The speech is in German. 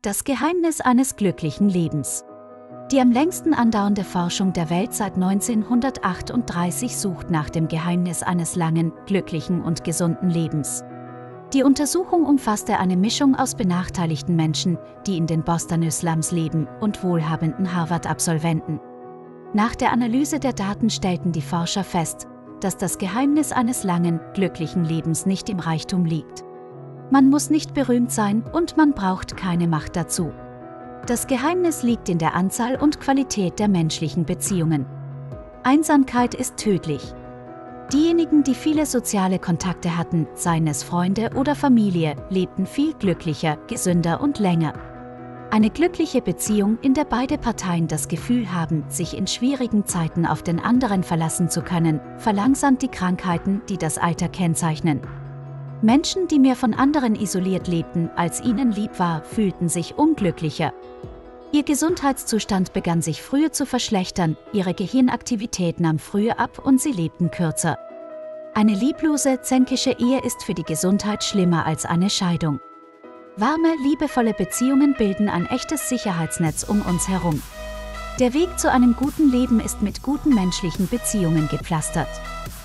Das Geheimnis eines glücklichen Lebens. Die am längsten andauernde Forschung der Welt seit 1938 sucht nach dem Geheimnis eines langen, glücklichen und gesunden Lebens. Die Untersuchung umfasste eine Mischung aus benachteiligten Menschen, die in den Bostoner Slums leben, und wohlhabenden Harvard-Absolventen. Nach der Analyse der Daten stellten die Forscher fest, dass das Geheimnis eines langen, glücklichen Lebens nicht im Reichtum liegt. Man muss nicht berühmt sein und man braucht keine Macht dazu. Das Geheimnis liegt in der Anzahl und Qualität der menschlichen Beziehungen. Einsamkeit ist tödlich. Diejenigen, die viele soziale Kontakte hatten, seien es Freunde oder Familie, lebten viel glücklicher, gesünder und länger. Eine glückliche Beziehung, in der beide Parteien das Gefühl haben, sich in schwierigen Zeiten auf den anderen verlassen zu können, verlangsamt die Krankheiten, die das Alter kennzeichnen. Menschen, die mehr von anderen isoliert lebten, als ihnen lieb war, fühlten sich unglücklicher. Ihr Gesundheitszustand begann sich früher zu verschlechtern, ihre Gehirnaktivität nahm früher ab und sie lebten kürzer. Eine lieblose, zänkische Ehe ist für die Gesundheit schlimmer als eine Scheidung. Warme, liebevolle Beziehungen bilden ein echtes Sicherheitsnetz um uns herum. Der Weg zu einem guten Leben ist mit guten menschlichen Beziehungen gepflastert.